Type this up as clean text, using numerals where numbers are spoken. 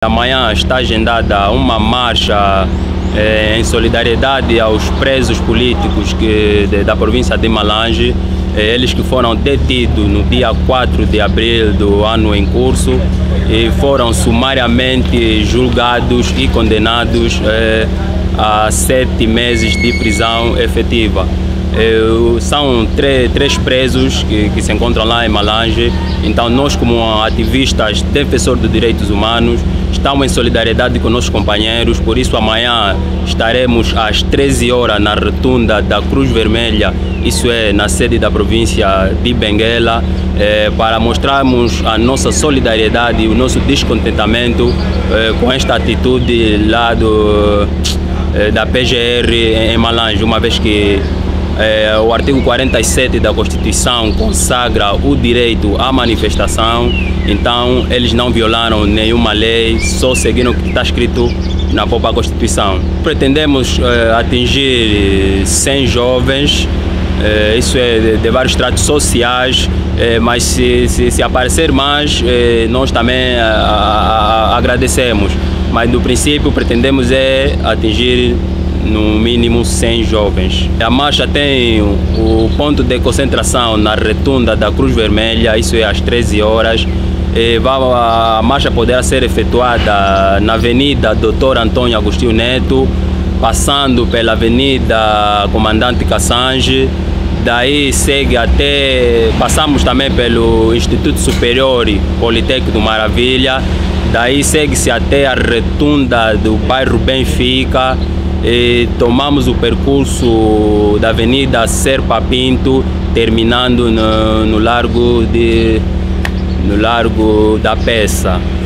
Amanhã está agendada uma marcha em solidariedade aos presos políticos da província de Malange, eles que foram detidos no dia 4 de abril do ano em curso e foram sumariamente julgados e condenados a 7 meses de prisão efetiva. São três presos que se encontram lá em Malange. Então nós, como ativistas defensores dos direitos humanos, estamos em solidariedade com nossos companheiros. Por isso amanhã estaremos às 13 horas na rotunda da Cruz Vermelha, isso é na sede da província de Benguela, para mostrarmos a nossa solidariedade e o nosso descontentamento com esta atitude lá da PGR em Malange, uma vez que o artigo 47 da Constituição consagra o direito à manifestação. Então eles não violaram nenhuma lei, só seguiram o que está escrito na própria Constituição. Pretendemos atingir 100 jovens, isso é de vários estratos sociais, mas se aparecer mais, nós também agradecemos. Mas no princípio pretendemos atingir no mínimo 100 jovens. A marcha tem o ponto de concentração na rotunda da Cruz Vermelha, isso é às 13 horas. A marcha poderá ser efetuada na Avenida Dr. Antônio Agostinho Neto, passando pela Avenida Comandante Cassange, daí segue passamos também pelo Instituto Superior Politécnico do Maravilha, daí segue-se até a rotunda do bairro Benfica, e tomamos o percurso da Avenida Serpa Pinto, terminando no Largo da Peça.